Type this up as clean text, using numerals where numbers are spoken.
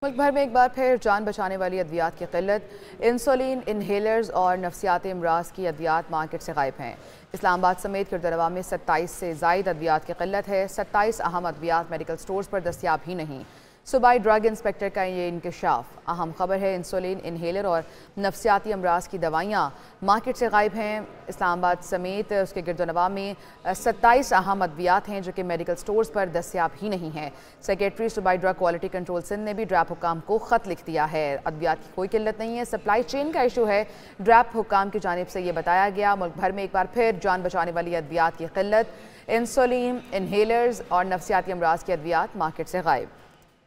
मुल्क भर में एक बार फिर जान बचाने वाली अद्वियात की किल्लत। इंसुलिन, इन्हेलर्स और नफ्सियाती अमराज की अद्वियात मार्केट से गायब हैं। इस्लामाबाद समेत किरदरवा में 27 से ज़ायद अद्वियात की किल्लत है। 27 अहम अद्वियात मेडिकल स्टोर्स पर दस्तियाब ही नहीं। सूबाई ड्रग इंस्पेक्टर का ये इंकशाफ। अहम खबर है, इंसुलिन, इन्हेलर और नफ्सियाती अमराज की दवाइयाँ मार्केट से गायब हैं। इस्लामाबाद समेत उसके गिरदोनवा में 27 अहम अद्वियात हैं जो कि मेडिकल स्टोर्स पर दस्तियाब ही नहीं है। सेक्रेटरी सूबाई ड्रग क्वालिटी कंट्रोल सिंध ने भी ड्रैप हुकाम को ख़त लिख दिया है। अद्वियात की कोई किल्लत नहीं है, सप्लाई चेन का इशू है। ड्रैप हुकाम की जानिब से ये बताया गया। मुल्क भर में एक बार फिर जान बचाने वाली अद्वियात की किल्लत। इंसुलिन, इन्हेलर्स और नफ्सियाती अमराज की अद्वियात मार्केट से गायब।